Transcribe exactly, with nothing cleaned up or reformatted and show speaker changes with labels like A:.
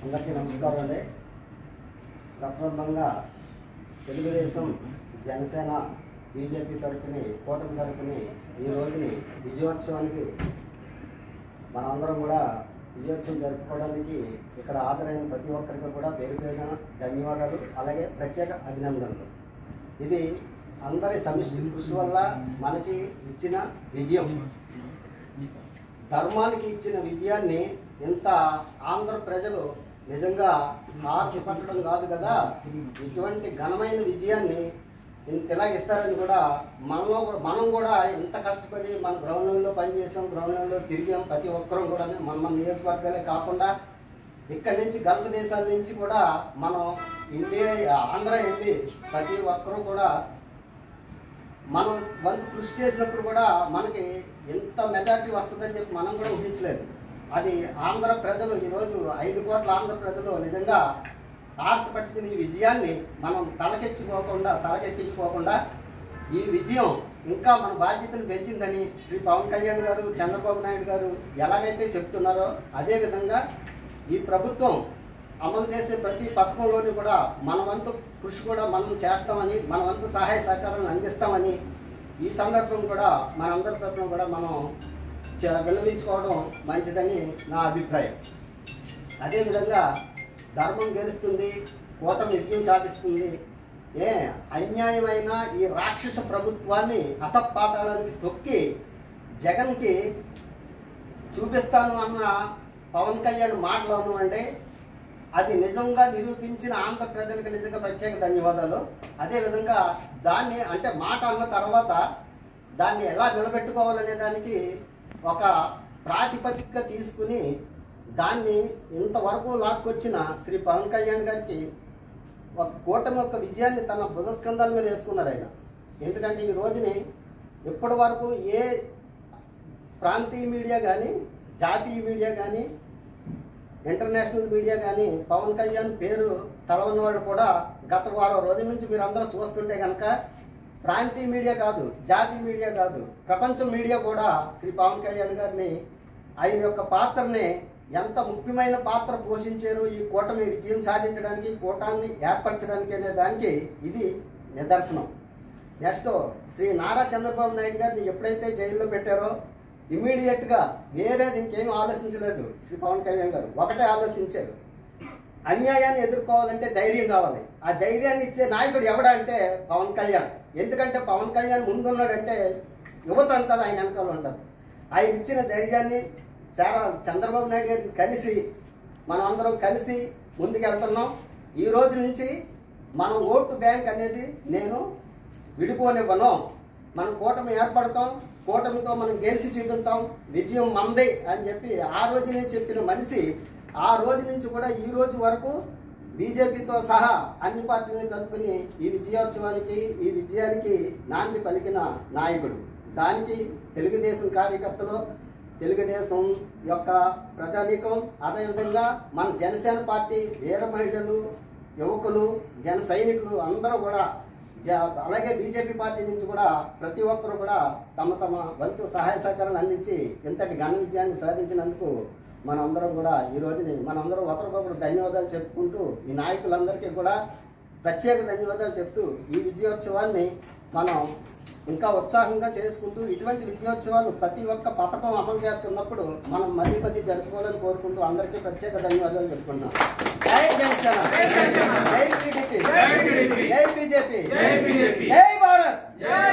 A: అందరికీ నమస్కారం అండి. ప్రప్రథమంగా తెలుగుదేశం, జనసేన, బీజేపీ తరఫుని కూటమి తరఫుని ఈ రోజుని విజయోత్సవానికి మనందరం కూడా విజయోత్సవం జరుపుకోవడానికి ఇక్కడ హాజరైన ప్రతి ఒక్కరికి కూడా పేరు పేరున ధన్యవాదాలు, అలాగే ప్రత్యేక అభినందనలు. ఇది అందరి సమిష్టి కృషి వల్ల మనకి ఇచ్చిన విజయం. ధర్మానికి ఇచ్చిన విజయాన్ని ఇంత ఆంధ్ర ప్రజలు నిజంగా ఆర్చి పట్టడం కాదు కదా, ఇటువంటి ఘనమైన విజయాన్ని ఇంత ఇలా ఇస్తారని కూడా మనలో మనం కూడా ఎంత కష్టపడి మన గ్రౌండ్ లెవెల్లో పనిచేసాం, గ్రౌండ్ లెవెల్లో తిరిగాం. ప్రతి ఒక్కరూ కూడా మన మన నియోజకవర్గాలే కాకుండా ఇక్కడి నుంచి గల్ఫ్ దేశాల నుంచి కూడా మనం ఇండియా ఆంధ్ర వెళ్ళి ప్రతి ఒక్కరూ కూడా మనం వంతు కృషి చేసినప్పుడు కూడా మనకి ఎంత మెజారిటీ వస్తుందని చెప్పి మనం కూడా ఊహించలేదు. అది ఆంధ్ర ప్రజలు ఈరోజు ఐదు కోట్ల ఆంధ్ర ప్రజలు నిజంగా ఆర్తపట్టిన ఈ విజయాన్ని మనం తలకెచ్చుకోకుండా తలకెక్కించుకోకుండా ఈ విజయం ఇంకా మన బాధ్యతను పెంచిందని శ్రీ పవన్ కళ్యాణ్ గారు, చంద్రబాబు నాయుడు గారు ఎలాగైతే చెప్తున్నారో అదేవిధంగా ఈ ప్రభుత్వం అమలు చేసే ప్రతి పథకంలోని కూడా మన వంతు కృషి కూడా మనం చేస్తామని, మన వంతు సహాయ సహకారాలను అందిస్తామని ఈ సందర్భం కూడా మనందరి తరఫున కూడా మనం విన్నవించుకోవడం మంచిదని నా అభిప్రాయం. అదేవిధంగా ధర్మం గెలుస్తుంది, కూటమి విజయం సాధిస్తుంది. ఏ అన్యాయమైన ఈ రాక్షస ప్రభుత్వాన్ని అతపాతాళానికి తొక్కి జగన్కి చూపిస్తాను అన్న పవన్ కళ్యాణ్ మాటలోను అంటే అది నిజంగా నిరూపించిన ఆంధ్ర ప్రజలకు నిజంగా ప్రత్యేక ధన్యవాదాలు. అదేవిధంగా దాన్ని అంటే మాట అన్న తర్వాత దాన్ని ఎలా నిలబెట్టుకోవాలనే దానికి ఒక ప్రాతిపదిక తీసుకుని దాన్ని ఇంతవరకు లాక్కొచ్చిన శ్రీ పవన్ కళ్యాణ్ గారికి ఒక కూటమి యొక్క విజయాన్ని తన భుజస్కంధాల మీద వేసుకున్నారు ఆయన. ఎందుకంటే ఈ రోజుని ఇప్పటి వరకు ఏ ప్రాంతీయ మీడియా కానీ, జాతీయ మీడియా కానీ, ఇంటర్నేషనల్ మీడియా కానీ పవన్ కళ్యాణ్ పేరు తలవని వాళ్ళు కూడా గత వారం రోజుల నుంచి మీరు అందరూ చూస్తుంటే కనుక ప్రాంతీయ మీడియా కాదు, జాతీయ మీడియా కాదు, ప్రపంచ మీడియా కూడా శ్రీ పవన్ కళ్యాణ్ గారిని ఆయన యొక్క పాత్రని ఎంత ముఖ్యమైన పాత్ర పోషించారు ఈ కూటమి విజయం సాధించడానికి, కూటాన్ని ఏర్పరచడానికి అనే దానికి ఇది నిదర్శనం. నెక్స్ట్ శ్రీ నారా చంద్రబాబు నాయుడు గారిని ఎప్పుడైతే జైల్లో పెట్టారో ఇమీడియట్గా వేరేది ఇంకేమీ ఆలోచించలేదు శ్రీ పవన్ కళ్యాణ్ గారు. ఒకటే ఆలోచించారు, అన్యాయాన్ని ఎదుర్కోవాలంటే ధైర్యం కావాలి. ఆ ధైర్యాన్ని ఇచ్చే నాయకుడు ఎవడా అంటే పవన్ కళ్యాణ్. ఎందుకంటే పవన్ కళ్యాణ్ ముందున్నాడంటే యువత అంతా ఆయన వెనకాల ఉండదు. ఆయన ఇచ్చిన ధైర్యాన్ని చాలా చంద్రబాబు నాయుడు గారిని కలిసి మనం అందరం కలిసి ముందుకెళ్తున్నాం. ఈ రోజు నుంచి మన ఓటు బ్యాంక్ అనేది నేను విడిపోనివ్వను, మనం కూటమి ఏర్పడతాం, కూటమితో మనం గెలిచి చూపుతాం, విజయం మందే అని చెప్పి ఆ రోజునే చెప్పిన మనిషి ఆ రోజు నుంచి కూడా ఈ రోజు వరకు బీజేపీతో సహా అన్ని పార్టీలను కలుపుకుని ఈ విజయోత్సవానికి, ఈ విజయానికి నాంది పలికిన నాయకుడు. దానికి తెలుగుదేశం కార్యకర్తలు, తెలుగుదేశం యొక్క ప్రజానీకం, అదేవిధంగా మన జనసేన పార్టీ వీర మహిళలు, యువకులు, జన సైనికులు అందరూ కూడా, అలాగే బీజేపీ పార్టీ నుంచి కూడా ప్రతి ఒక్కరు కూడా తమ తమ వంతు సహాయ సహకారాలు అందించి ఇంతటి ఘన విజయాన్ని సాధించినందుకు మనందరం కూడా ఈ రోజుని మనందరం ఒకరికొకరు ధన్యవాదాలు చెప్పుకుంటూ ఈ నాయకులందరికీ కూడా ప్రత్యేక ధన్యవాదాలు చెప్తూ ఈ విజయోత్సవాన్ని మనం ఇంకా ఉత్సాహంగా చేసుకుంటూ ఇటువంటి విజయోత్సవాలు ప్రతి ఒక్క పథకం అమలు చేస్తున్నప్పుడు మనం మళ్ళీ మళ్ళీ జరుపుకోవాలని కోరుకుంటూ అందరికీ ప్రత్యేక ధన్యవాదాలు చెప్పుకుంటున్నాం. జై జనసేన, జై టీడీపీ, జై బీజేపీ, జై భారత్.